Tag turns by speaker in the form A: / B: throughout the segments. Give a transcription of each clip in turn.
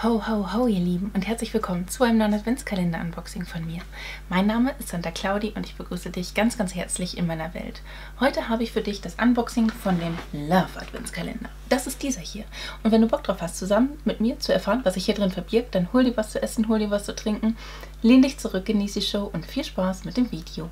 A: Ho, ho, ho, ihr Lieben, und herzlich willkommen zu einem neuen Adventskalender-Unboxing von mir. Mein Name ist Santa Claudi und ich begrüße dich ganz, ganz herzlich in meiner Welt. Heute habe ich für dich das Unboxing von dem Love Adventskalender. Das ist dieser hier. Und wenn du Bock drauf hast, zusammen mit mir zu erfahren, was sich hier drin verbirgt, dann hol dir was zu essen, hol dir was zu trinken, lehn dich zurück, genieß die Show und viel Spaß mit dem Video.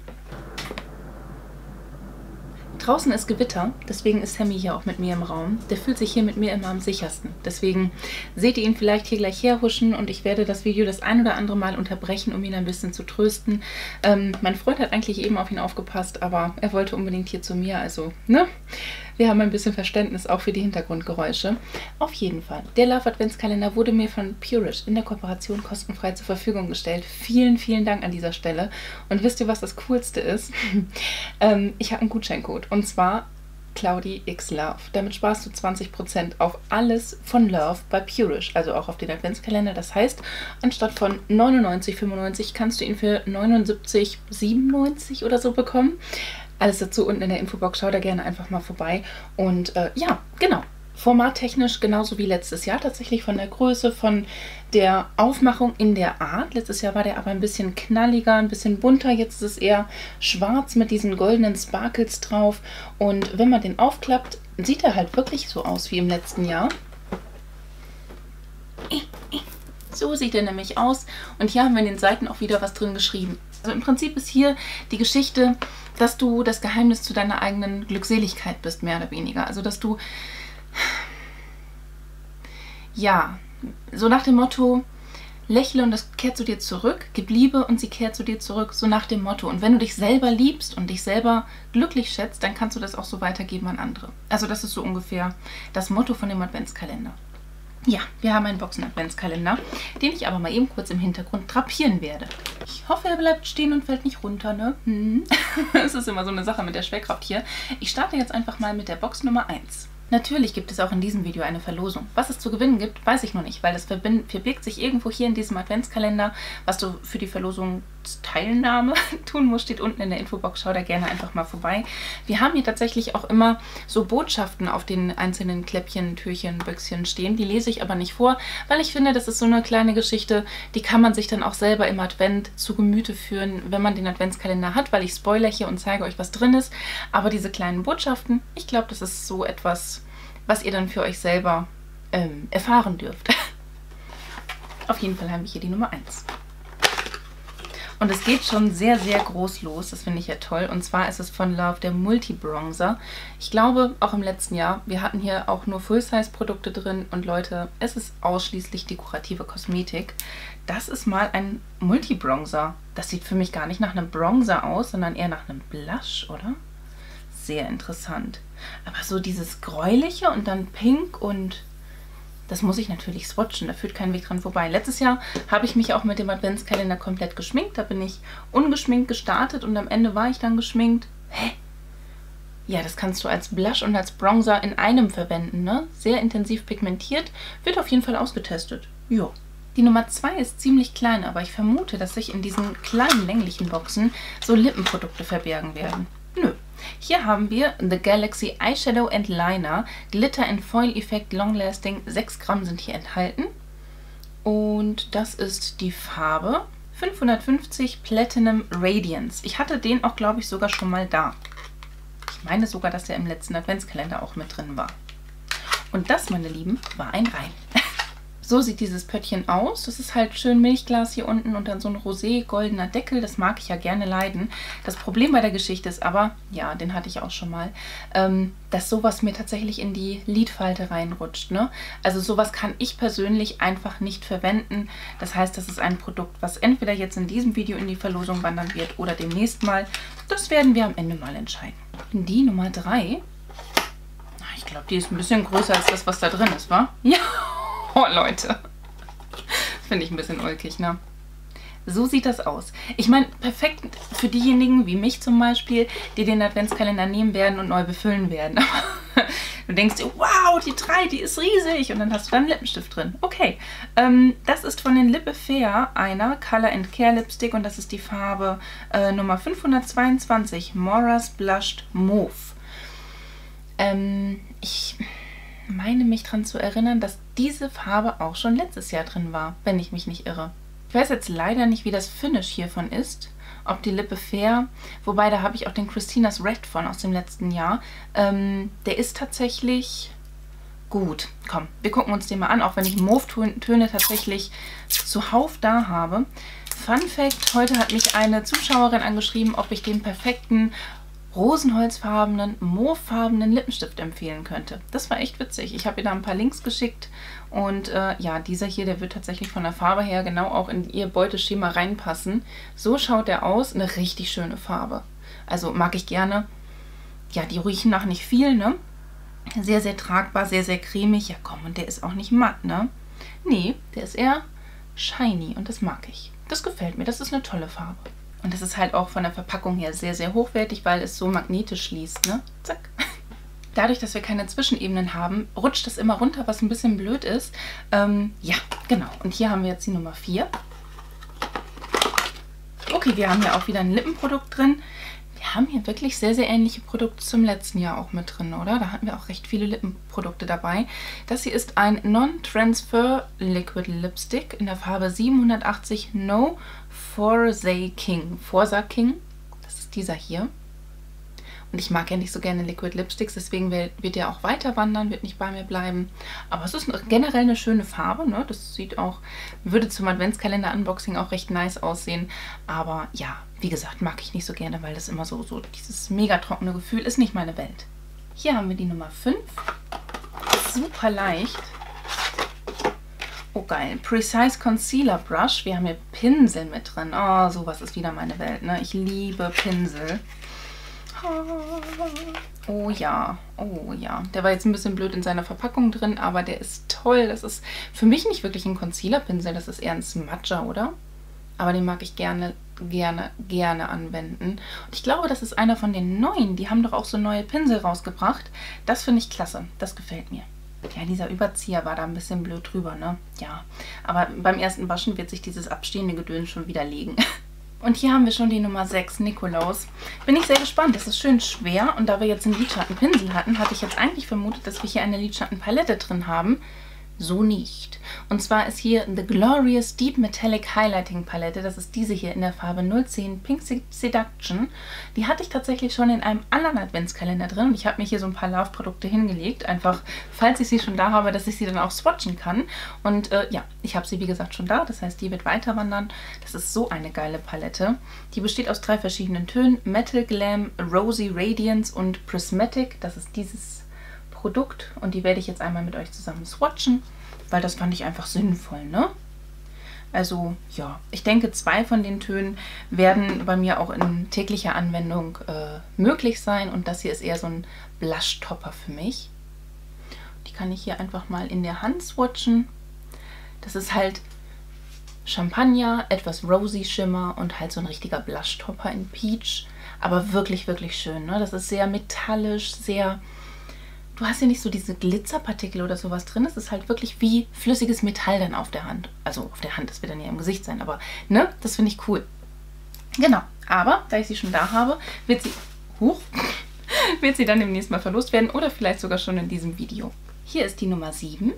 A: Draußen ist Gewitter, deswegen ist Sammy hier auch mit mir im Raum. Der fühlt sich hier mit mir immer am sichersten. Deswegen seht ihr ihn vielleicht hier gleich herhuschen und ich werde das Video das ein oder andere Mal unterbrechen, um ihn ein bisschen zu trösten. Mein Freund hat eigentlich eben auf ihn aufgepasst, aber er wollte unbedingt hier zu mir, also, ne? Wir haben ein bisschen Verständnis auch für die Hintergrundgeräusche. Auf jeden Fall. Der Love Adventskalender wurde mir von Purish in der Kooperation kostenfrei zur Verfügung gestellt. Vielen, vielen Dank an dieser Stelle. Und wisst ihr, was das Coolste ist? Ich habe einen Gutscheincode. Und zwar Claudi X Love. Damit sparst du 20% auf alles von Love bei Purish, also auch auf den Adventskalender. Das heißt, anstatt von 99,95 kannst du ihn für 79,97 oder so bekommen. Alles dazu unten in der Infobox. Schau da gerne einfach mal vorbei. Und ja, genau. Formattechnisch genauso wie letztes Jahr. Tatsächlich von der Größe, von der Aufmachung in der Art. Letztes Jahr war der aber ein bisschen knalliger, ein bisschen bunter. Jetzt ist es eher schwarz mit diesen goldenen Sparkles drauf. Und wenn man den aufklappt, sieht er halt wirklich so aus wie im letzten Jahr. So sieht er nämlich aus. Und hier haben wir in den Seiten auch wieder was drin geschrieben. Also im Prinzip ist hier die Geschichte, dass du das Geheimnis zu deiner eigenen Glückseligkeit bist, mehr oder weniger. Also dass du, ja, so nach dem Motto, lächle und das kehrt zu dir zurück, gib Liebe und sie kehrt zu dir zurück, so nach dem Motto. Und wenn du dich selber liebst und dich selber glücklich schätzt, dann kannst du das auch so weitergeben an andere. Also das ist so ungefähr das Motto von dem Adventskalender. Ja, wir haben einen Boxen-Adventskalender, den ich aber mal eben kurz im Hintergrund drapieren werde. Ich hoffe, er bleibt stehen und fällt nicht runter, ne? Es ist immer so eine Sache mit der Schwerkraft hier. Ich starte jetzt einfach mal mit der Box Nummer 1. Natürlich gibt es auch in diesem Video eine Verlosung. Was es zu gewinnen gibt, weiß ich noch nicht, weil das verbirgt sich irgendwo hier in diesem Adventskalender. Was du für die Verlosungsteilnahme tun musst, steht unten in der Infobox. Schau da gerne einfach mal vorbei. Wir haben hier tatsächlich auch immer so Botschaften auf den einzelnen Kläppchen, Türchen, Büchschen stehen. Die lese ich aber nicht vor, weil ich finde, das ist so eine kleine Geschichte, die kann man sich dann auch selber im Advent zu Gemüte führen, wenn man den Adventskalender hat, weil ich spoilere hier und zeige euch, was drin ist. Aber diese kleinen Botschaften, ich glaube, das ist so etwas, was ihr dann für euch selber erfahren dürft. Auf jeden Fall haben wir hier die Nummer 1. Und es geht schon sehr, sehr groß los. Das finde ich ja toll. Und zwar ist es von Love der Multi-Bronzer. Ich glaube, auch im letzten Jahr, wir hatten hier auch nur Full-Size-Produkte drin. Und Leute, es ist ausschließlich dekorative Kosmetik. Das ist mal ein Multi-Bronzer. Das sieht für mich gar nicht nach einem Bronzer aus, sondern eher nach einem Blush, oder? Sehr interessant. Aber so dieses Gräuliche und dann Pink und das muss ich natürlich swatchen, da führt kein Weg dran vorbei. Letztes Jahr habe ich mich auch mit dem Adventskalender komplett geschminkt. Da bin ich ungeschminkt gestartet und am Ende war ich dann geschminkt. Hä? Ja, das kannst du als Blush und als Bronzer in einem verwenden, ne? Sehr intensiv pigmentiert. Wird auf jeden Fall ausgetestet. Jo. Die Nummer 2 ist ziemlich klein, aber ich vermute, dass sich in diesen kleinen länglichen Boxen so Lippenprodukte verbergen werden. Nö. Hier haben wir The Galaxy Eyeshadow and Liner, Glitter and Foil Effect Long Lasting. 6 Gramm sind hier enthalten. Und das ist die Farbe 550 Platinum Radiance. Ich hatte den auch, glaube ich, sogar schon mal da. Ich meine sogar, dass der im letzten Adventskalender auch mit drin war. Und das, meine Lieben, war ein Reim. So sieht dieses Pöttchen aus. Das ist halt schön Milchglas hier unten und dann so ein rosé-goldener Deckel. Das mag ich ja gerne leiden. Das Problem bei der Geschichte ist aber, ja, den hatte ich auch schon mal, dass sowas mir tatsächlich in die Lidfalte reinrutscht, ne? Also sowas kann ich persönlich einfach nicht verwenden. Das heißt, das ist ein Produkt, was entweder jetzt in diesem Video in die Verlosung wandern wird oder demnächst mal. Das werden wir am Ende mal entscheiden. Die Nummer 3, ich glaube, die ist ein bisschen größer als das, was da drin ist, wa? Ja. Oh, Leute. Finde ich ein bisschen ulkig, ne? So sieht das aus. Ich meine, perfekt für diejenigen wie mich zum Beispiel, die den Adventskalender nehmen werden und neu befüllen werden. Du denkst dir, wow, die 3, die ist riesig. Und dann hast du da einen Lippenstift drin. Okay, das ist von den Lip Affair einer Color and Care Lipstick und das ist die Farbe Nummer 522, Mora's Blushed Mauve. meine mich daran zu erinnern, dass diese Farbe auch schon letztes Jahr drin war, wenn ich mich nicht irre. Ich weiß jetzt leider nicht, wie das Finish hiervon ist. Ob die Lippe Fair, wobei da habe ich auch den Christina's Red von aus dem letzten Jahr. Der ist tatsächlich gut. Komm, wir gucken uns den mal an, auch wenn ich Mauve-Töne tatsächlich zuhauf da habe. Fun Fact, heute hat mich eine Zuschauerin angeschrieben, ob ich den perfekten rosenholzfarbenen, mauvefarbenen Lippenstift empfehlen könnte. Das war echt witzig. Ich habe ihr da ein paar Links geschickt und ja, dieser hier, der wird tatsächlich von der Farbe her genau auch in ihr Beuteschema reinpassen. So schaut der aus. Eine richtig schöne Farbe. Also mag ich gerne. Ja, die riechen nach nicht viel, ne? Sehr, sehr tragbar, sehr, sehr cremig. Ja komm, und der ist auch nicht matt, ne? Nee, der ist eher shiny und das mag ich. Das gefällt mir, das ist eine tolle Farbe. Und das ist halt auch von der Verpackung her sehr, sehr hochwertig, weil es so magnetisch schließt, ne? Zack. Dadurch, dass wir keine Zwischenebenen haben, rutscht das immer runter, was ein bisschen blöd ist. Ja, genau. Und hier haben wir jetzt die Nummer 4. Okay, wir haben hier auch wieder ein Lippenprodukt drin. Wir haben hier wirklich sehr, sehr ähnliche Produkte zum letzten Jahr auch mit drin, oder? Da hatten wir auch recht viele Lippenprodukte dabei. Das hier ist ein Non-Transfer Liquid Lipstick in der Farbe 780 No Forza King. Forza King, das ist dieser hier. Und ich mag ja nicht so gerne Liquid Lipsticks, deswegen wird der auch weiter wandern, wird nicht bei mir bleiben. Aber es ist generell eine schöne Farbe, ne? Das sieht auch, würde zum Adventskalender-Unboxing auch recht nice aussehen. Aber ja, wie gesagt, mag ich nicht so gerne, weil das immer so dieses mega trockene Gefühl ist nicht meine Welt. Hier haben wir die Nummer 5. Super leicht. Oh geil, Precise Concealer Brush. Wir haben hier Pinsel mit drin. Oh, sowas ist wieder meine Welt, ne? Ich liebe Pinsel. Oh ja, oh ja. Der war jetzt ein bisschen blöd in seiner Verpackung drin, aber der ist toll. Das ist für mich nicht wirklich ein Concealer-Pinsel, das ist eher ein Smudger, oder? Aber den mag ich gerne, gerne, gerne anwenden. Und ich glaube, das ist einer von den neuen. Die haben doch auch so neue Pinsel rausgebracht. Das finde ich klasse. Das gefällt mir. Ja, dieser Überzieher war da ein bisschen blöd drüber, ne? Ja, aber beim ersten Waschen wird sich dieses abstehende Gedöns schon wieder legen. Und hier haben wir schon die Nummer 6, Nikolaus. Bin ich sehr gespannt. Das ist schön schwer. Und da wir jetzt einen Lidschattenpinsel hatten, hatte ich jetzt eigentlich vermutet, dass wir hier eine Lidschattenpalette drin haben. So nicht. Und zwar ist hier The Glorious Deep Metallic Highlighting Palette. Das ist diese hier in der Farbe 010 Pink Seduction. Die hatte ich tatsächlich schon in einem anderen Adventskalender drin. Und ich habe mir hier so ein paar Love-Produkte hingelegt. Einfach, falls ich sie schon da habe, dass ich sie dann auch swatchen kann. Und ja, ich habe sie wie gesagt schon da. Das heißt, die wird weiter wandern. Das ist so eine geile Palette. Die besteht aus 3 verschiedenen Tönen. Metal Glam, Rosy Radiance und Prismatic. Das ist dieses Produkt und die werde ich jetzt einmal mit euch zusammen swatchen, weil das fand ich einfach sinnvoll, ne? Also ja, ich denke 2 von den Tönen werden bei mir auch in täglicher Anwendung möglich sein und das hier ist eher so ein Blush-Topper für mich. Die kann ich hier einfach mal in der Hand swatchen. Das ist halt Champagner, etwas Rosy Schimmer und halt so ein richtiger Blush-Topper in Peach, aber wirklich, wirklich schön, ne? Das ist sehr metallisch, sehr... Du hast hier nicht so diese Glitzerpartikel oder sowas drin. Es ist halt wirklich wie flüssiges Metall dann auf der Hand. Also auf der Hand, das wird dann ja im Gesicht sein. Aber ne, das finde ich cool. Genau, aber da ich sie schon da habe, wird sie dann demnächst mal verlost werden oder vielleicht sogar schon in diesem Video. Hier ist die Nummer 7.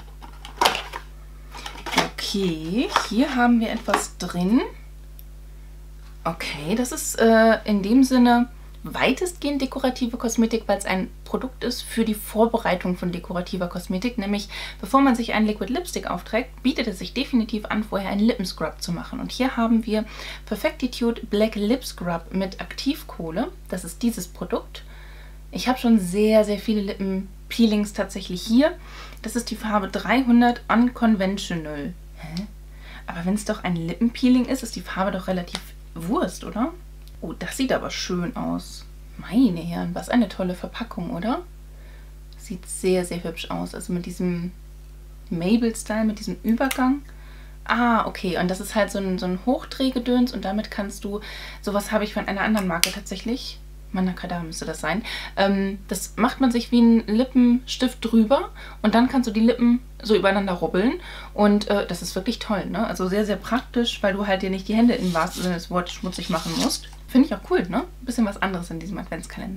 A: Okay, hier haben wir etwas drin. Okay, das ist in dem Sinne... weitestgehend dekorative Kosmetik, weil es ein Produkt ist für die Vorbereitung von dekorativer Kosmetik, nämlich bevor man sich einen Liquid Lipstick aufträgt, bietet es sich definitiv an, vorher einen Lippenscrub zu machen. Und hier haben wir Perfectitude Black Lip Scrub mit Aktivkohle. Das ist dieses Produkt. Ich habe schon sehr, sehr viele Lippenpeelings tatsächlich hier. Das ist die Farbe 300 Unconventional. Hä? Aber wenn es doch ein Lippenpeeling ist, ist die Farbe doch relativ Wurst, oder? Oh, das sieht aber schön aus. Meine Herren, was eine tolle Verpackung, oder? Sieht sehr, sehr hübsch aus. Also mit diesem Mabel-Style, mit diesem Übergang. Ah, okay. Und das ist halt so ein Hochdrehgedöns und damit kannst du... Sowas habe ich von einer anderen Marke tatsächlich. Manakada müsste das sein. Das macht man sich wie ein Lippenstift drüber und dann kannst du die Lippen so übereinander rubbeln und das ist wirklich toll, ne? Also sehr, sehr praktisch, weil du halt dir nicht die Hände im wahrsten Sinne des Wortes schmutzig machen musst. Finde ich auch cool, ne? Ein bisschen was anderes in diesem Adventskalender.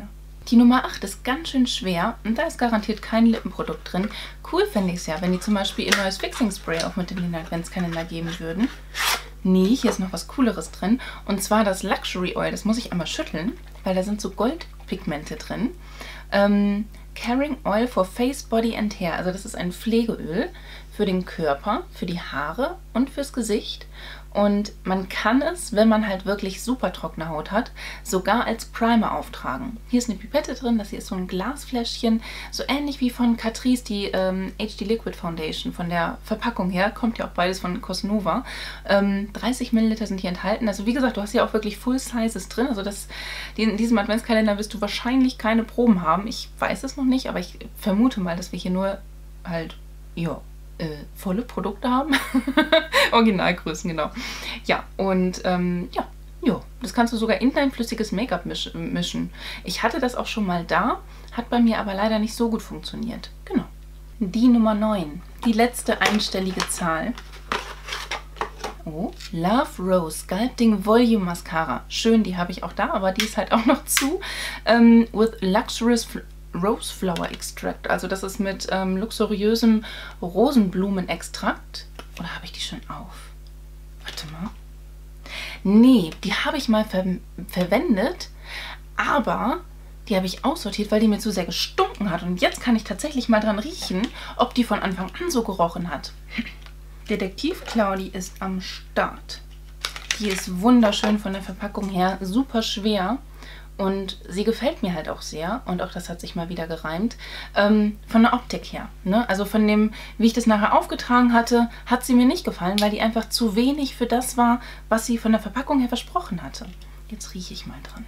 A: Die Nummer 8 ist ganz schön schwer und da ist garantiert kein Lippenprodukt drin. Cool fände ich es ja, wenn die zum Beispiel ihr neues Fixing Spray auch mit in den Adventskalender geben würden. Nee, hier ist noch was Cooleres drin. Und zwar das Luxury Oil. Das muss ich einmal schütteln, weil da sind so Goldpigmente drin. Caring Oil for Face, Body and Hair. Also das ist ein Pflegeöl für den Körper, für die Haare und fürs Gesicht. Und man kann es, wenn man halt wirklich super trockene Haut hat, sogar als Primer auftragen. Hier ist eine Pipette drin, das hier ist so ein Glasfläschchen, so ähnlich wie von Catrice, die HD Liquid Foundation. Von der Verpackung her, kommt ja auch beides von Cosnova. 30 Milliliter sind hier enthalten. Also wie gesagt, du hast ja auch wirklich Full Sizes drin. Also in diesem Adventskalender wirst du wahrscheinlich keine Proben haben. Ich weiß es noch nicht, aber ich vermute mal, dass wir hier nur halt, ja, volle Produkte haben. Originalgrößen, genau. Ja, und ja, das kannst du sogar in dein flüssiges Make-up mischen. Ich hatte das auch schon mal da, hat bei mir aber leider nicht so gut funktioniert. Genau. Die Nummer 9, die letzte einstellige Zahl. Oh, Love Rose Sculpting Volume Mascara. Schön, die habe ich auch da, aber die ist halt auch noch zu. With Luxurious Rose Flower Extract. Also das ist mit luxuriösem Rosenblumenextrakt. Oder habe ich die schon auf? Warte mal. Nee, die habe ich mal verwendet, aber die habe ich aussortiert, weil die mir zu sehr gestunken hat. Und jetzt kann ich tatsächlich mal dran riechen, ob die von Anfang an so gerochen hat. Detektiv Claudi ist am Start. Die ist wunderschön von der Verpackung her, super schwer. Und sie gefällt mir halt auch sehr. Und auch das hat sich mal wieder gereimt. Von der Optik her. Ne? Also von dem, wie ich das nachher aufgetragen hatte, hat sie mir nicht gefallen, weil die einfach zu wenig für das war, was sie von der Verpackung her versprochen hatte. Jetzt rieche ich mal dran.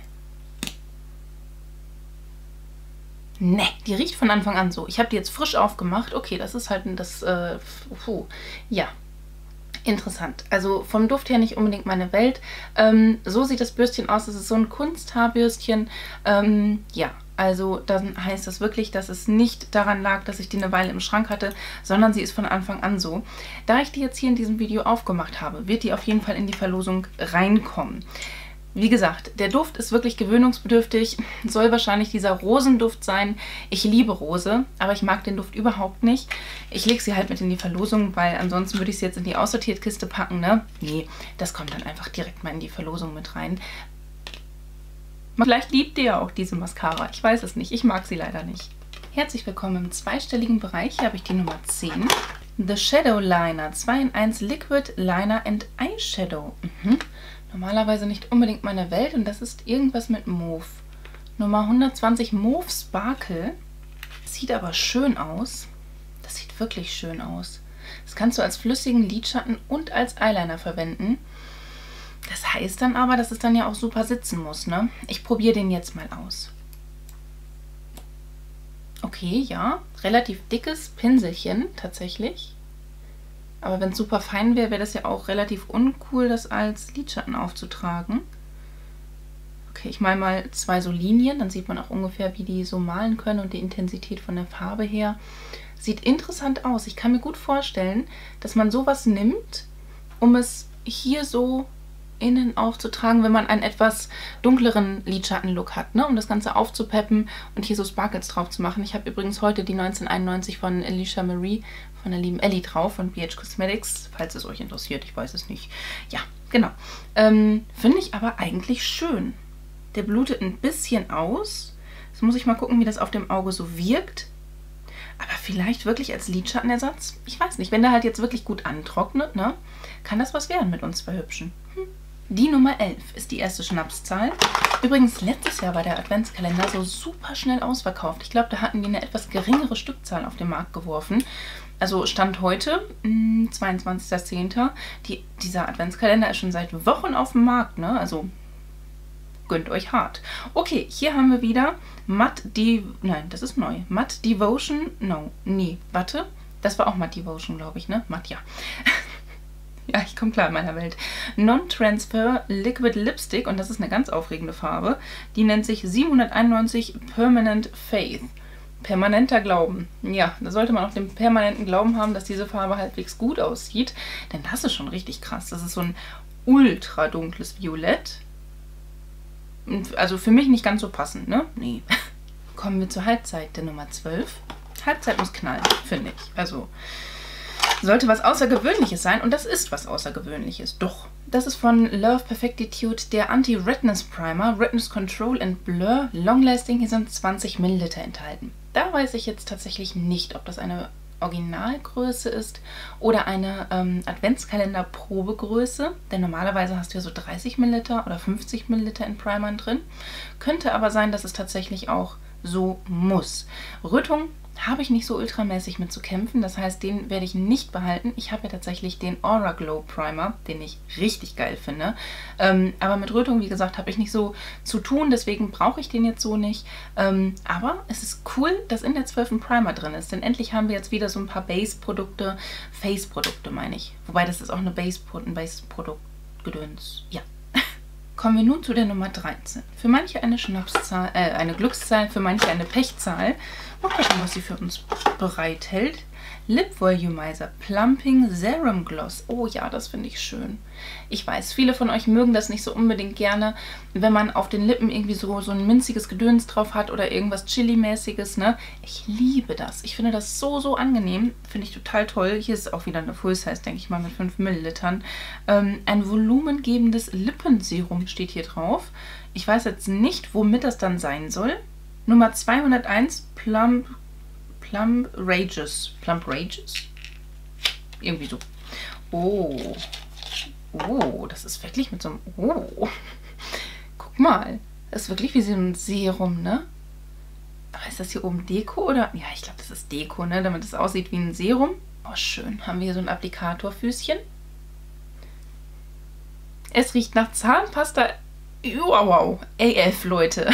A: Ne, die riecht von Anfang an so. Ich habe die jetzt frisch aufgemacht. Okay, das ist halt das... ja. Interessant. Also vom Duft her nicht unbedingt meine Welt. So sieht das Bürstchen aus. Es ist so ein Kunsthaarbürstchen. Ja, also dann heißt das wirklich, dass es nicht daran lag, dass ich die eine Weile im Schrank hatte, sondern sie ist von Anfang an so. Da ich die jetzt hier in diesem Video aufgemacht habe, wird die auf jeden Fall in die Verlosung reinkommen. Wie gesagt, der Duft ist wirklich gewöhnungsbedürftig, soll wahrscheinlich dieser Rosenduft sein. Ich liebe Rose, aber ich mag den Duft überhaupt nicht. Ich lege sie halt mit in die Verlosung, weil ansonsten würde ich sie jetzt in die Aussortiertkiste packen, ne? Nee, das kommt dann einfach direkt mal in die Verlosung mit rein. Vielleicht liebt ihr ja auch diese Mascara, ich weiß es nicht, ich mag sie leider nicht. Herzlich willkommen im zweistelligen Bereich, hier habe ich die Nummer 10. The Shadow Liner, 2 in 1 Liquid Liner and Eyeshadow. Normalerweise nicht unbedingt meine Welt und das ist irgendwas mit Mauve. Nummer 120 Mauve Sparkle. Sieht aber schön aus. Das sieht wirklich schön aus. Das kannst du als flüssigen Lidschatten und als Eyeliner verwenden. Das heißt dann aber, dass es dann ja auch super sitzen muss, ne? Ich probiere den jetzt mal aus. Okay, ja. Relativ dickes Pinselchen tatsächlich. Aber wenn es super fein wäre, wäre das ja auch relativ uncool, das als Lidschatten aufzutragen. Okay, ich male mal 2 so Linien, dann sieht man auch ungefähr, wie die so malen können und die Intensität von der Farbe her. Sieht interessant aus. Ich kann mir gut vorstellen, dass man sowas nimmt, um es hier so innen aufzutragen, wenn man einen etwas dunkleren Lidschatten-Look hat, ne? Um das Ganze aufzupeppen und hier so Sparkles drauf zu machen. Ich habe übrigens heute die 1991 von Alicia Marie, von der lieben Ellie drauf, von BH Cosmetics, falls es euch interessiert, ich weiß es nicht. Ja, genau. Finde ich aber eigentlich schön. Der blutet ein bisschen aus. Jetzt muss ich mal gucken, wie das auf dem Auge so wirkt. Aber vielleicht wirklich als Lidschattenersatz? Ich weiß nicht. Wenn der halt jetzt wirklich gut antrocknet, ne, kann das was werden mit uns zwei Hübschen. Die Nummer 11 ist die erste Schnapszahl. Übrigens, letztes Jahr war der Adventskalender so super schnell ausverkauft. Ich glaube, da hatten die eine etwas geringere Stückzahl auf den Markt geworfen. Also Stand heute, 22.10. Dieser Adventskalender ist schon seit Wochen auf dem Markt, ne? Also gönnt euch hart. Okay, hier haben wir wieder nein, das ist neu. Matte Devotion, warte. Das war auch Matte Devotion, glaube ich, ne? Matte, ja. Ja, ich komme klar in meiner Welt. Non-Transfer Liquid Lipstick und das ist eine ganz aufregende Farbe. Die nennt sich 791 Permanent Faith. Permanenter Glauben. Ja, da sollte man auch den permanenten Glauben haben, dass diese Farbe halbwegs gut aussieht. Denn das ist schon richtig krass. Das ist so ein ultra dunkles Violett. Also für mich nicht ganz so passend, ne? Nee. kommen wir zur Halbzeit der Nummer 12. Halbzeit muss knallen, finde ich. Also sollte was Außergewöhnliches sein und das ist was Außergewöhnliches. Doch. Das ist von Love Perfectitude der Anti-Redness Primer, Redness Control and Blur, Long Lasting. Hier sind 20 ml enthalten. Da weiß ich jetzt tatsächlich nicht, ob das eine Originalgröße ist oder eine Adventskalender-Probegröße. Denn normalerweise hast du ja so 30 ml oder 50 ml in Primern drin. Könnte aber sein, dass es tatsächlich auch so muss. Rötung habe ich nicht so ultramäßig mit zu kämpfen, das heißt, den werde ich nicht behalten. Ich habe ja tatsächlich den Aura Glow Primer, den ich richtig geil finde. Aber mit Rötung, wie gesagt, habe ich nicht so zu tun, deswegen brauche ich den jetzt so nicht. Aber es ist cool, dass in der 12. ein Primer drin ist, denn endlich haben wir jetzt wieder so ein paar Base-Produkte, Face-Produkte meine ich. Wobei das ist auch ein Base-Produkt-Gedöns. Ja. Kommen wir nun zu der Nummer 13. Für manche eine Schnapszahl, eine Glückszahl, für manche eine Pechzahl. Mal gucken, was sie für uns bereithält. Lip Volumizer Plumping Serum Gloss. Oh ja, das finde ich schön. Ich weiß, viele von euch mögen das nicht so unbedingt gerne, wenn man auf den Lippen irgendwie so ein minziges Gedöns drauf hat oder irgendwas Chili-mäßiges, ne? Ich liebe das. Ich finde das so angenehm. Finde ich total toll. Hier ist auch wieder eine Full Size, denke ich mal, mit 5 Millilitern. Ein volumengebendes Lippenserum steht hier drauf. Ich weiß jetzt nicht, womit das dann sein soll. Nummer 201, Plump Rages. Irgendwie so. Oh. Oh, das ist wirklich mit so einem... Oh. Guck mal. Das ist wirklich wie so ein Serum, ne? Aber ist das hier oben Deko oder... Ja, ich glaube, das ist Deko, ne? Damit es aussieht wie ein Serum. Oh, schön. Haben wir hier so ein Applikatorfüßchen. Es riecht nach Zahnpasta. Wow. AF, Leute.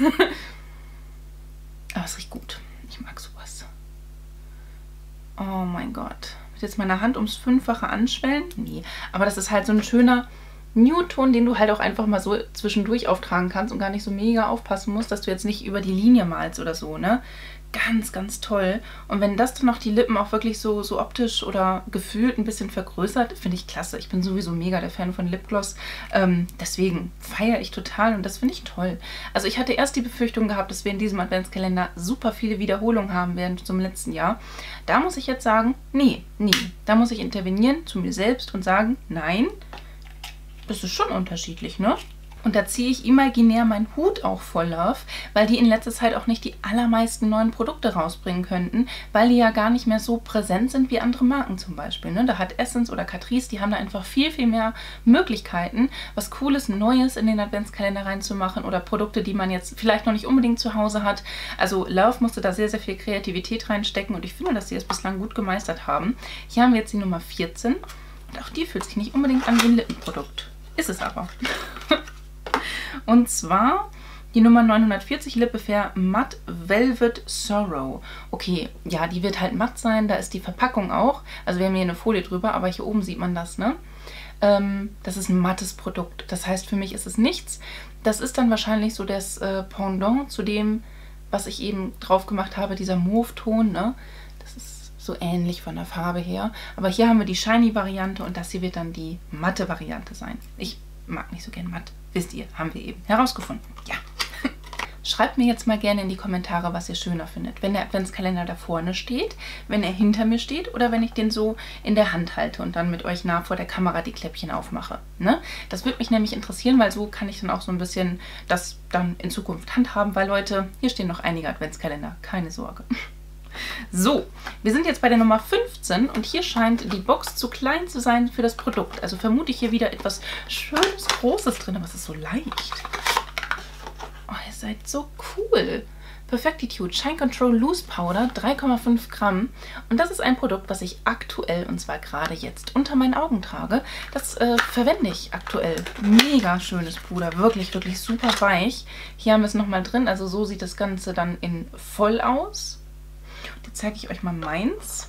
A: Aber es riecht gut. Ich mag sowas. Oh mein Gott. Jetzt meine Hand ums 5-fache anschwellen? Nee. Aber das ist halt so ein schöner Nude-Ton, den du halt auch einfach mal so zwischendurch auftragen kannst und gar nicht so mega aufpassen musst, dass du jetzt nicht über die Linie malst oder so, ne? Ganz toll. Und wenn das dann noch die Lippen auch wirklich so optisch oder gefühlt ein bisschen vergrößert, finde ich klasse. Ich bin sowieso mega der Fan von Lipgloss. Deswegen feiere ich total und das finde ich toll. Also ich hatte erst die Befürchtung gehabt, dass wir in diesem Adventskalender super viele Wiederholungen haben werden zum letzten Jahr. Da muss ich jetzt sagen, nee. Da muss ich intervenieren zu mir selbst und sagen, nein, das ist schon unterschiedlich, ne? Und da ziehe ich imaginär meinen Hut auch vor Love, weil die in letzter Zeit auch nicht die allermeisten neuen Produkte rausbringen könnten, weil die ja gar nicht mehr so präsent sind wie andere Marken zum Beispiel. Ne? Da hat Essence oder Catrice, die haben da einfach viel mehr Möglichkeiten, was Cooles, Neues in den Adventskalender reinzumachen oder Produkte, die man jetzt vielleicht noch nicht unbedingt zu Hause hat. Also Love musste da sehr viel Kreativität reinstecken und ich finde, dass sie es bislang gut gemeistert haben. Hier haben wir jetzt die Nummer 14 und auch die fühlt sich nicht unbedingt an wie ein Lippenprodukt. Ist es aber. Und zwar die Nummer 940 Lip Affair Matte Velvet Sorrow. Okay, ja, die wird halt matt sein, da ist die Verpackung auch. Also wir haben hier eine Folie drüber, aber hier oben sieht man das, ne? Das ist ein mattes Produkt. Das heißt, für mich ist es nichts. Das ist dann wahrscheinlich so das Pendant zu dem, was ich eben drauf gemacht habe, dieser Mauve-Ton, ne? Das ist so ähnlich von der Farbe her. Aber hier haben wir die Shiny-Variante und das hier wird dann die matte Variante sein. Ich mag nicht so gern matt. Wisst ihr, haben wir eben herausgefunden. Ja. Schreibt mir jetzt mal gerne in die Kommentare, was ihr schöner findet. Wenn der Adventskalender da vorne steht, wenn er hinter mir steht oder wenn ich den so in der Hand halte und dann mit euch nah vor der Kamera die Kläppchen aufmache. Ne? Das würde mich nämlich interessieren, weil so kann ich dann auch so ein bisschen das dann in Zukunft handhaben, weil Leute, hier stehen noch einige Adventskalender. Keine Sorge. So, wir sind jetzt bei der Nummer 15 und hier scheint die Box zu klein zu sein für das Produkt. Also vermute ich hier wieder etwas Schönes, Großes drin, aber es ist so leicht. Oh, ihr seid so cool. Perfectitude Shine Control Loose Powder, 3,5 Gramm. Und das ist ein Produkt, was ich aktuell, und zwar gerade jetzt, unter meinen Augen trage. Das verwende ich aktuell. Mega schönes Puder, wirklich super weich. Hier haben wir es nochmal drin, also so sieht das Ganze dann in voll aus. Jetzt zeige ich euch mal meins.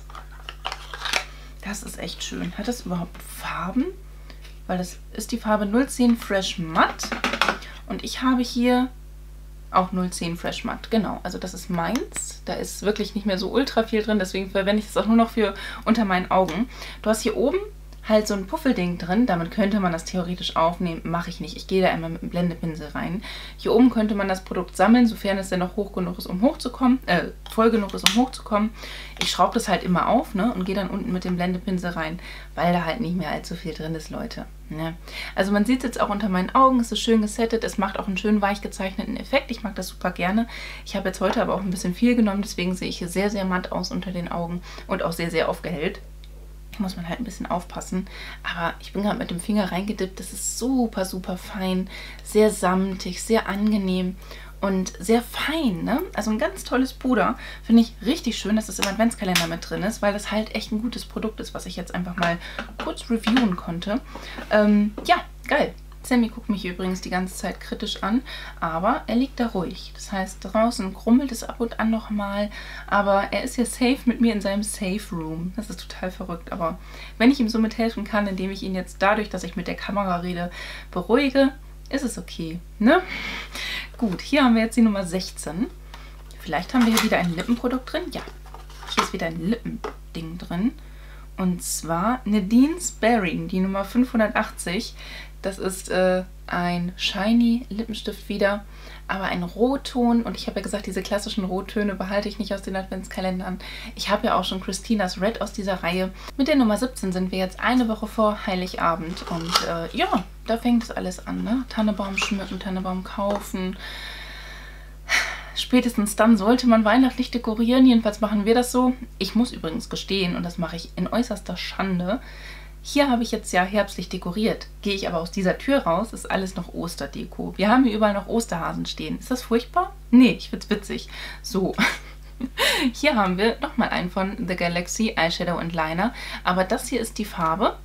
A: Das ist echt schön. Hat das überhaupt Farben? Weil das ist die Farbe 010 Fresh Matte. Und ich habe hier auch 010 Fresh Matte. Genau, also das ist meins. Da ist wirklich nicht mehr so ultra viel drin. Deswegen verwende ich das auch nur noch für unter meinen Augen. Du hast hier oben, halt so ein Puffelding drin. Damit könnte man das theoretisch aufnehmen. Mache ich nicht. Ich gehe da immer mit dem Blendepinsel rein. Hier oben könnte man das Produkt sammeln, sofern es denn noch hoch genug ist, um hochzukommen. Voll genug ist, um hochzukommen. Ich schraube das halt immer auf, ne? Und gehe dann unten mit dem Blendepinsel rein, weil da halt nicht mehr allzu viel drin ist, Leute. Ne? Also man sieht es jetzt auch unter meinen Augen. Es ist schön gesettet. Es macht auch einen schön weich gezeichneten Effekt. Ich mag das super gerne. Ich habe jetzt heute aber auch ein bisschen viel genommen. Deswegen sehe ich hier sehr, sehr matt aus unter den Augen und auch sehr, sehr aufgehellt. Muss man halt ein bisschen aufpassen. Aber ich bin gerade mit dem Finger reingedippt. Das ist super, super fein. Sehr samtig, sehr angenehm und sehr fein, ne? Also ein ganz tolles Puder. Finde ich richtig schön, dass das im Adventskalender mit drin ist, weil das halt echt ein gutes Produkt ist, was ich jetzt einfach mal kurz reviewen konnte. Ja, geil. Sammy guckt mich übrigens die ganze Zeit kritisch an, aber er liegt da ruhig. Das heißt, draußen krummelt es ab und an nochmal, aber er ist hier safe mit mir in seinem Safe Room. Das ist total verrückt, aber wenn ich ihm so mithelfen kann, indem ich ihn jetzt dadurch, dass ich mit der Kamera rede, beruhige, ist es okay, ne? Gut, hier haben wir jetzt die Nummer 16. Vielleicht haben wir hier wieder ein Lippenprodukt drin. Ja, hier ist wieder ein Lippending drin. Und zwar Nadine Sparing, die Nummer 580. Das ist ein Shiny Lippenstift wieder, aber ein Rotton. Und ich habe ja gesagt, diese klassischen Rottöne behalte ich nicht aus den Adventskalendern. Ich habe ja auch schon Christinas Red aus dieser Reihe. Mit der Nummer 17 sind wir jetzt eine Woche vor Heiligabend. Und ja, da fängt es alles an, ne? Tannebaum schmücken, Tannebaum kaufen. Spätestens dann sollte man weihnachtlich dekorieren. Jedenfalls machen wir das so. Ich muss übrigens gestehen, und das mache ich in äußerster Schande, hier habe ich jetzt ja herbstlich dekoriert. Gehe ich aber aus dieser Tür raus, ist alles noch Osterdeko. Wir haben hier überall noch Osterhasen stehen. Ist das furchtbar? Nee, ich find's witzig. So. Hier haben wir nochmal einen von The Galaxy Eyeshadow and Liner. Aber das hier ist die Farbe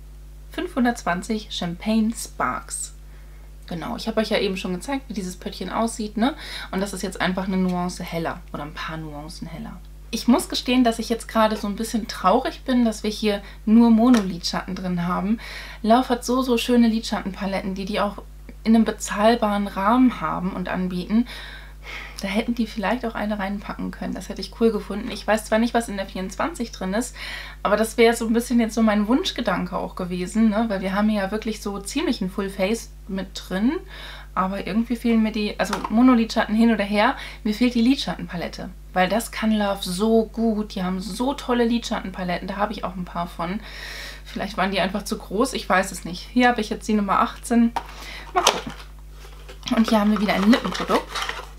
A: 520 Champagne Sparks. Genau, ich habe euch ja eben schon gezeigt, wie dieses Pöttchen aussieht, ne? Und das ist jetzt einfach eine Nuance heller oder ein paar Nuancen heller. Ich muss gestehen, dass ich jetzt gerade so ein bisschen traurig bin, dass wir hier nur Monolidschatten drin haben. Lauf hat so schöne Lidschattenpaletten, die auch in einem bezahlbaren Rahmen haben und anbieten. Da hätten die vielleicht auch eine reinpacken können. Das hätte ich cool gefunden. Ich weiß zwar nicht, was in der 24 drin ist, aber das wäre so ein bisschen jetzt so mein Wunschgedanke auch gewesen, ne? Weil wir haben ja wirklich so ziemlich ein Full Face mit drin. Aber irgendwie fehlen mir die, also Monolidschatten hin oder her, mir fehlt die Lidschattenpalette. Weil das kann Love so gut. Die haben so tolle Lidschattenpaletten. Da habe ich auch ein paar von. Vielleicht waren die einfach zu groß. Ich weiß es nicht. Hier habe ich jetzt die Nummer 18. Mal gucken. Und hier haben wir wieder ein Lippenprodukt.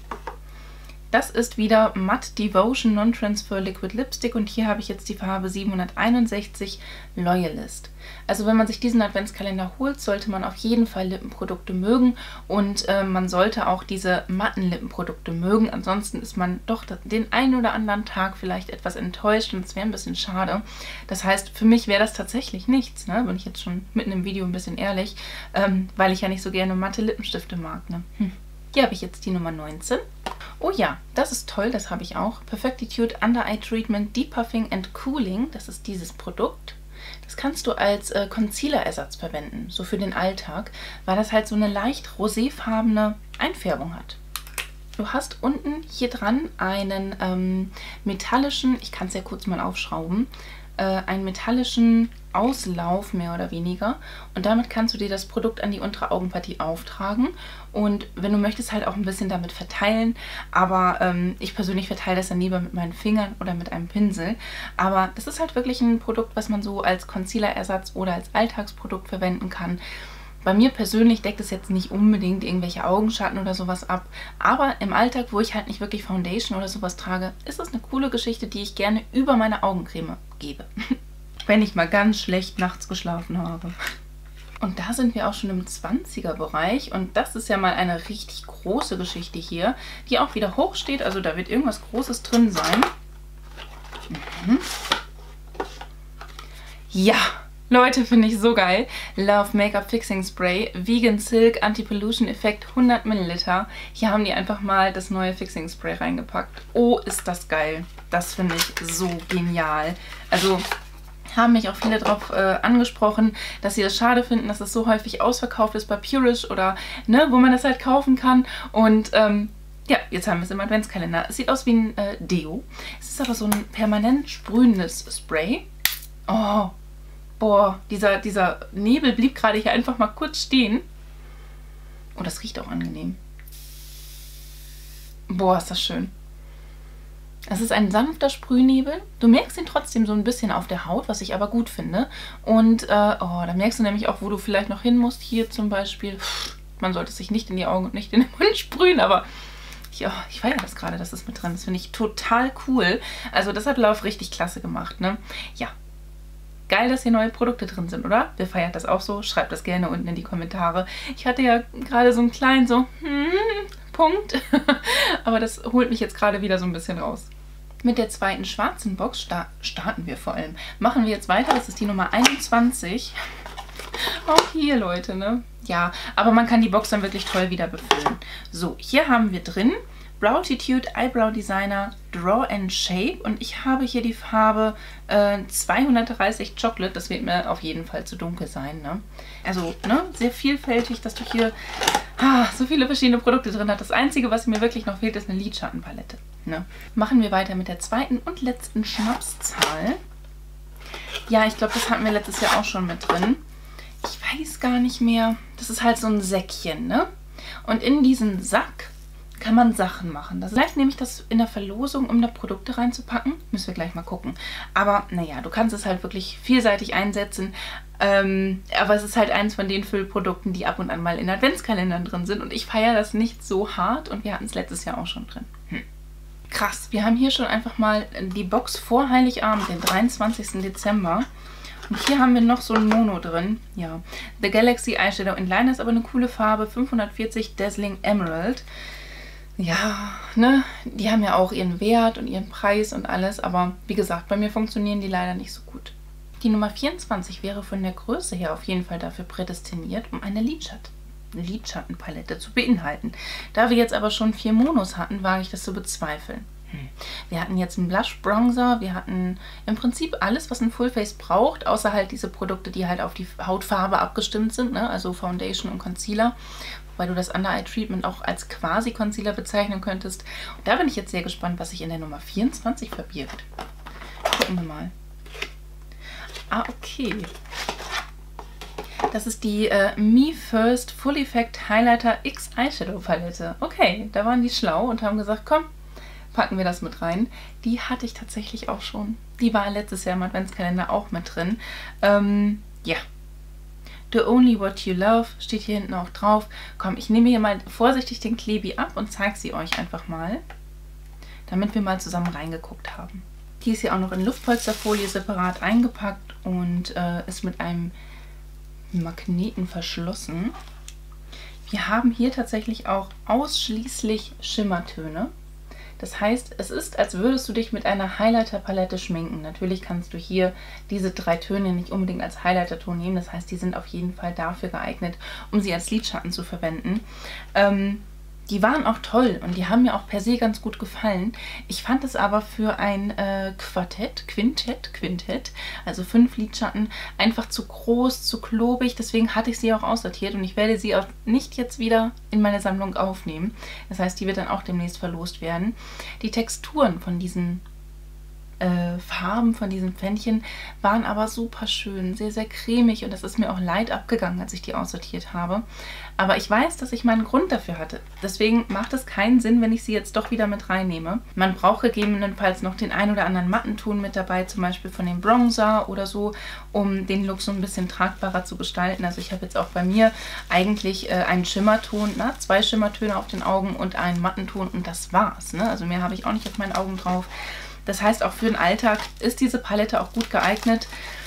A: Das ist wieder Matte Devotion Non-Transfer Liquid Lipstick und hier habe ich jetzt die Farbe 761 Loyalist. Also wenn man sich diesen Adventskalender holt, sollte man auf jeden Fall Lippenprodukte mögen und man sollte auch diese matten Lippenprodukte mögen. Ansonsten ist man doch den einen oder anderen Tag vielleicht etwas enttäuscht und es wäre ein bisschen schade. Das heißt, für mich wäre das tatsächlich nichts, ne? Bin ich jetzt schon mitten im Video ein bisschen ehrlich, weil ich ja nicht so gerne matte Lippenstifte mag, ne? Hier habe ich jetzt die Nummer 19. Oh ja, das ist toll, das habe ich auch. Perfectitude Under Eye Treatment Depuffing and Cooling. Das ist dieses Produkt. Das kannst du als Concealer-Ersatz verwenden, so für den Alltag, weil das halt so eine leicht roséfarbene Einfärbung hat. Du hast unten hier dran einen metallischen, ich kann es ja kurz mal aufschrauben, einen metallischen Auslauf mehr oder weniger und damit kannst du dir das Produkt an die untere Augenpartie auftragen und wenn du möchtest halt auch ein bisschen damit verteilen, aber ich persönlich verteile das dann lieber mit meinen Fingern oder mit einem Pinsel, aber das ist halt wirklich ein Produkt, was man so als Concealer-Ersatz oder als Alltagsprodukt verwenden kann. Bei mir persönlich deckt es jetzt nicht unbedingt irgendwelche Augenschatten oder sowas ab, aber im Alltag, wo ich halt nicht wirklich Foundation oder sowas trage, ist es eine coole Geschichte, die ich gerne über meine Augencreme gebe. Wenn ich mal ganz schlecht nachts geschlafen habe. Und da sind wir auch schon im 20er-Bereich und das ist ja mal eine richtig große Geschichte hier, die auch wieder hoch steht, also da wird irgendwas Großes drin sein. Ja! Leute, finde ich so geil. Love Makeup Fixing Spray, Vegan Silk Anti-Pollution Effekt 100 ml. Hier haben die einfach mal das neue Fixing Spray reingepackt. Oh, ist das geil. Das finde ich so genial. Also haben mich auch viele darauf angesprochen, dass sie das schade finden, dass es so häufig ausverkauft ist bei Purish oder ne, wo man das halt kaufen kann. Und ja, jetzt haben wir es im Adventskalender. Es sieht aus wie ein Deo. Es ist aber so ein permanent sprühendes Spray. Oh, Boah, dieser Nebel blieb gerade hier einfach mal kurz stehen. Oh, das riecht auch angenehm. Boah, ist das schön. Es ist ein sanfter Sprühnebel. Du merkst ihn trotzdem so ein bisschen auf der Haut, was ich aber gut finde. Und, oh, da merkst du nämlich auch, wo du vielleicht noch hin musst. Hier zum Beispiel. Man sollte sich nicht in die Augen und nicht in den Mund sprühen, aber ich feiere das gerade, dass das mit drin ist. Finde ich total cool. Also das hat Love richtig klasse gemacht, ne? Ja. Geil, dass hier neue Produkte drin sind, oder? Wer feiert das auch so? Schreibt das gerne unten in die Kommentare. Ich hatte ja gerade so einen kleinen Punkt. Aber das holt mich jetzt gerade wieder so ein bisschen raus. Mit der zweiten schwarzen Box starten wir vor allem. Machen wir jetzt weiter. Das ist die Nummer 21. Auch hier, Leute, ne? Ja, aber man kann die Box dann wirklich toll wieder befüllen. So, hier haben wir drin Browtitude Eyebrow Designer Draw and Shape und ich habe hier die Farbe 230 Chocolate. Das wird mir auf jeden Fall zu dunkel sein, ne? Also, ne, sehr vielfältig, dass du hier so viele verschiedene Produkte drin hast. Das Einzige, was mir wirklich noch fehlt, ist eine Lidschattenpalette, ne? Machen wir weiter mit der zweiten und letzten Schnapszahl. Ja, ich glaube, das hatten wir letztes Jahr auch schon mit drin. Ich weiß gar nicht mehr. Das ist halt so ein Säckchen, ne? Und in diesen Sack kann man Sachen machen. Vielleicht nehme ich das in der Verlosung, um da Produkte reinzupacken. Müssen wir gleich mal gucken. Aber naja, du kannst es halt wirklich vielseitig einsetzen. Aber es ist halt eins von den Füllprodukten, die ab und an mal in Adventskalendern drin sind. Und ich feiere das nicht so hart und wir hatten es letztes Jahr auch schon drin. Krass, wir haben hier schon einfach mal die Box vor Heiligabend, den 23. Dezember. Und hier haben wir noch so ein Mono drin. Ja, The Galaxy Eyeshadow in Liner ist aber eine coole Farbe. 540 Dazzling Emerald. Ja, ne, die haben ja auch ihren Wert und ihren Preis und alles, aber wie gesagt, bei mir funktionieren die leider nicht so gut. Die Nummer 24 wäre von der Größe her auf jeden Fall dafür prädestiniert, um eine Lidschattenpalette zu beinhalten. Da wir jetzt aber schon 4 Monos hatten, wage ich das zu bezweifeln. Wir hatten jetzt einen Blush Bronzer, wir hatten im Prinzip alles, was ein Fullface braucht, außer halt diese Produkte, die halt auf die Hautfarbe abgestimmt sind, ne? Also Foundation und Concealer, wobei du das Under Eye Treatment auch als quasi Concealer bezeichnen könntest. Und da bin ich jetzt sehr gespannt, was sich in der Nummer 24 verbirgt. Gucken wir mal. Ah, okay. Das ist die Me First Full Effect Highlighter X Eyeshadow Palette. Okay, da waren die schlau und haben gesagt, komm, packen wir das mit rein. Die hatte ich tatsächlich auch schon. Die war letztes Jahr im Adventskalender auch mit drin. Ja. Do Only What You Love steht hier hinten auch drauf. Komm, ich nehme hier mal vorsichtig den Klebi ab und zeige sie euch einfach mal, damit wir mal zusammen reingeguckt haben. Die ist hier auch noch in Luftpolsterfolie separat eingepackt und ist mit einem Magneten verschlossen. Wir haben hier tatsächlich auch ausschließlich Schimmertöne. Das heißt, es ist, als würdest du dich mit einer Highlighter-Palette schminken. Natürlich kannst du hier diese 3 Töne nicht unbedingt als Highlighter-Ton nehmen. Das heißt, die sind auf jeden Fall dafür geeignet, um sie als Lidschatten zu verwenden. Die waren auch toll und die haben mir auch per se ganz gut gefallen. Ich fand es aber für ein Quintett, also 5 Lidschatten, einfach zu groß, zu klobig. Deswegen hatte ich sie auch aussortiert und ich werde sie auch nicht jetzt wieder in meine Sammlung aufnehmen. Das heißt, die wird dann auch demnächst verlost werden. Die Texturen von diesen Farben, von diesen Pfännchen, waren aber super schön, sehr, sehr cremig und das ist mir auch leid abgegangen, als ich die aussortiert habe. Aber ich weiß, dass ich meinen Grund dafür hatte. Deswegen macht es keinen Sinn, wenn ich sie jetzt doch wieder mit reinnehme. Man braucht gegebenenfalls noch den ein oder anderen Mattenton mit dabei, zum Beispiel von dem Bronzer oder so, um den Look so ein bisschen tragbarer zu gestalten. Also ich habe jetzt auch bei mir eigentlich einen Schimmerton, 2 Schimmertöne auf den Augen und einen Mattenton und das war's, ne? Also mehr habe ich auch nicht auf meinen Augen drauf. Das heißt, auch für den Alltag ist diese Palette auch gut geeignet.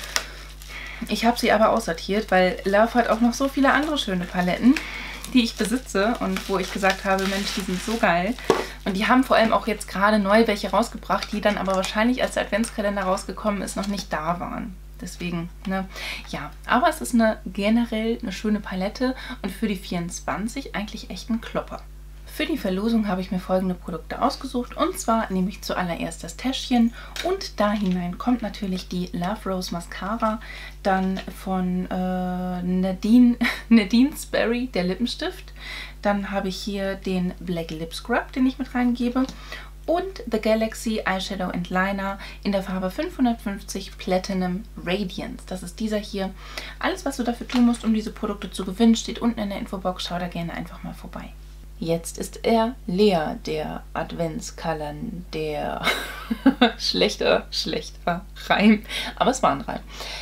A: Ich habe sie aber aussortiert, weil Love hat auch noch so viele andere schöne Paletten, die ich besitze und wo ich gesagt habe, Mensch, die sind so geil. Und die haben vor allem auch jetzt gerade neu welche rausgebracht, die dann aber wahrscheinlich, als der Adventskalender rausgekommen ist, noch nicht da waren. Deswegen, ne, ja. Aber es ist generell eine schöne Palette und für die 24 eigentlich echt ein Klopper. Für die Verlosung habe ich mir folgende Produkte ausgesucht und zwar nehme ich zuallererst das Täschchen und da hinein kommt natürlich die Love Rose Mascara, dann von Nadine Sperry, der Lippenstift. Dann habe ich hier den Black Lip Scrub, den ich mit reingebe und The Galaxy Eyeshadow and Liner in der Farbe 550 Platinum Radiance. Das ist dieser hier. Alles, was du dafür tun musst, um diese Produkte zu gewinnen, steht unten in der Infobox. Schau da gerne einfach mal vorbei. Jetzt ist er leer, der Adventskalender. schlechter Reim. Aber es war ein Reim.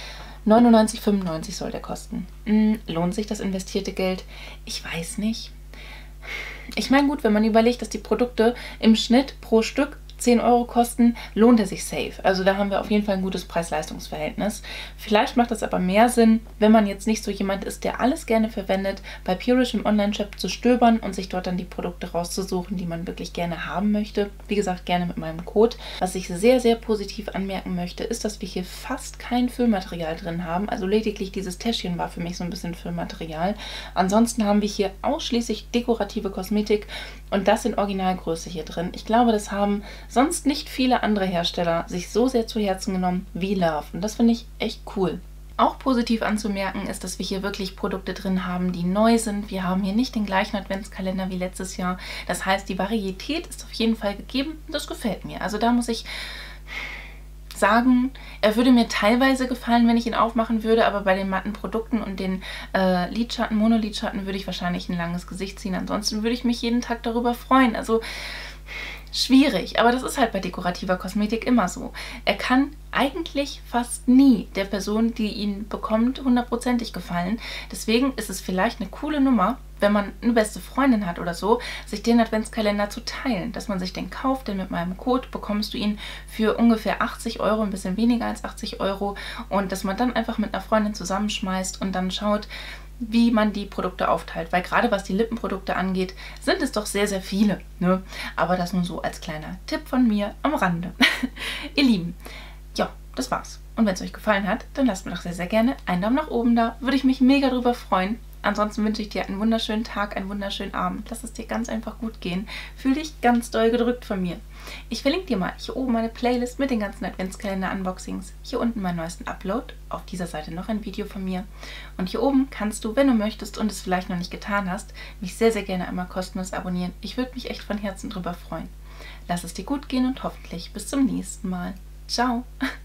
A: 99,95 soll der kosten. Lohnt sich das investierte Geld? Ich weiß nicht. Ich meine, gut, wenn man überlegt, dass die Produkte im Schnitt pro Stück 10 Euro kosten, lohnt er sich safe. Also da haben wir auf jeden Fall ein gutes Preis-Leistungs-Verhältnis. Vielleicht macht es aber mehr Sinn, wenn man jetzt nicht so jemand ist, der alles gerne verwendet, bei Purish im Online-Shop zu stöbern und sich dort dann die Produkte rauszusuchen, die man wirklich gerne haben möchte. Wie gesagt, gerne mit meinem Code. Was ich sehr, sehr positiv anmerken möchte, ist, dass wir hier fast kein Füllmaterial drin haben. Also lediglich dieses Täschchen war für mich so ein bisschen Füllmaterial. Ansonsten haben wir hier ausschließlich dekorative Kosmetik und das in Originalgröße hier drin. Ich glaube, das haben sonst nicht viele andere Hersteller sich so sehr zu Herzen genommen wie Love. Und das finde ich echt cool. Auch positiv anzumerken ist, dass wir hier wirklich Produkte drin haben, die neu sind. Wir haben hier nicht den gleichen Adventskalender wie letztes Jahr. Das heißt, die Varietät ist auf jeden Fall gegeben. Das gefällt mir. Also da muss ich sagen, er würde mir teilweise gefallen, wenn ich ihn aufmachen würde, aber bei den matten Produkten und den Lidschatten, Monolidschatten würde ich wahrscheinlich ein langes Gesicht ziehen. Ansonsten würde ich mich jeden Tag darüber freuen. Also schwierig, aber das ist halt bei dekorativer Kosmetik immer so. Er kann eigentlich fast nie der Person, die ihn bekommt, hundertprozentig gefallen. Deswegen ist es vielleicht eine coole Nummer, wenn man eine beste Freundin hat oder so, sich den Adventskalender zu teilen, dass man sich den kauft, denn mit meinem Code bekommst du ihn für ungefähr 80 Euro, ein bisschen weniger als 80 Euro und dass man dann einfach mit einer Freundin zusammenschmeißt und dann schaut, wie man die Produkte aufteilt, weil gerade was die Lippenprodukte angeht, sind es doch sehr, sehr viele, ne? Aber das nur so als kleiner Tipp von mir am Rande. Ihr Lieben, ja, das war's. Und wenn es euch gefallen hat, dann lasst mir doch sehr, sehr gerne einen Daumen nach oben da. Würde ich mich mega drüber freuen. Ansonsten wünsche ich dir einen wunderschönen Tag, einen wunderschönen Abend. Lass es dir ganz einfach gut gehen. Fühl dich ganz doll gedrückt von mir. Ich verlinke dir mal hier oben meine Playlist mit den ganzen Adventskalender-Unboxings. Hier unten meinen neuesten Upload. Auf dieser Seite noch ein Video von mir. Und hier oben kannst du, wenn du möchtest und es vielleicht noch nicht getan hast, mich sehr, sehr gerne einmal kostenlos abonnieren. Ich würde mich echt von Herzen drüber freuen. Lass es dir gut gehen und hoffentlich bis zum nächsten Mal. Ciao!